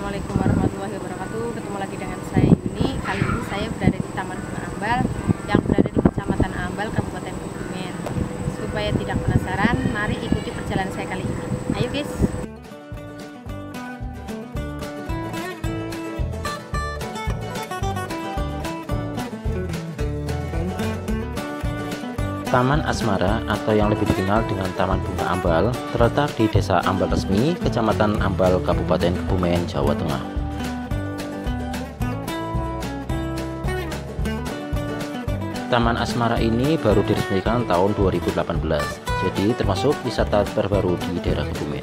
Assalamualaikum warahmatullahi wabarakatuh. Ketemu lagi dengan saya Yuni. Kali ini saya berada di Taman Bunga Ambal yang berada di Kecamatan Ambal, Kabupaten Kebumen. Supaya tidak penasaran, mari ikuti perjalanan saya kali ini. Ayo guys. Taman Asmara atau yang lebih dikenal dengan Taman Bunga Ambal terletak di Desa Ambal Resmi, Kecamatan Ambal, Kabupaten Kebumen, Jawa Tengah. Taman Asmara ini baru diresmikan tahun 2018, jadi termasuk wisata terbaru di daerah Kebumen.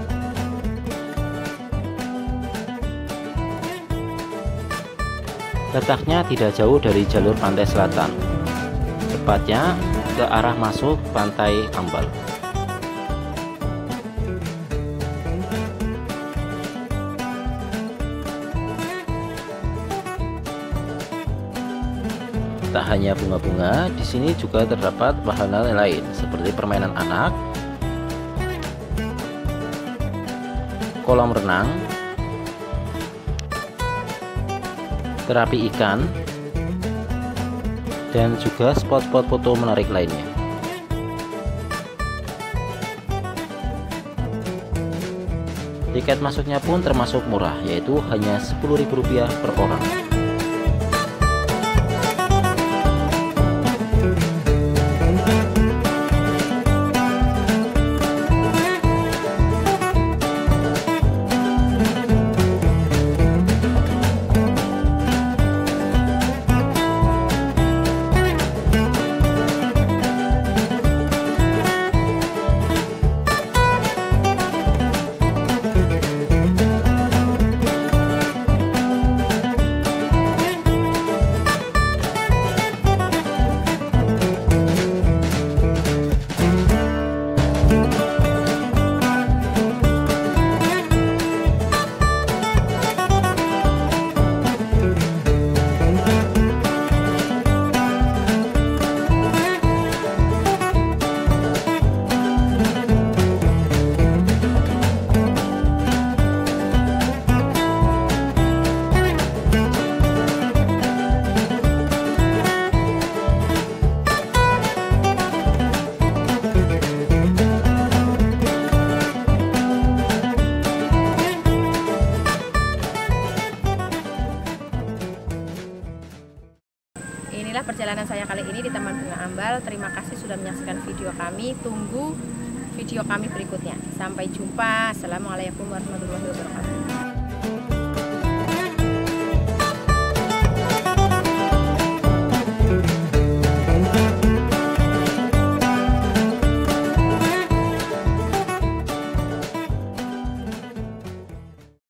Letaknya tidak jauh dari jalur pantai selatan, tepatnya ke arah masuk pantai Ambal. Tak hanya bunga-bunga, di sini juga terdapat wahana lain seperti permainan anak, kolam renang, terapi ikan, dan juga spot-spot foto menarik lainnya. Tiket masuknya pun termasuk murah, yaitu hanya Rp10.000 per orang. Inilah perjalanan saya kali ini di Taman Bunga Ambal. Terima kasih sudah menyaksikan video kami. Tunggu video kami berikutnya. Sampai jumpa. Assalamualaikum warahmatullahi wabarakatuh.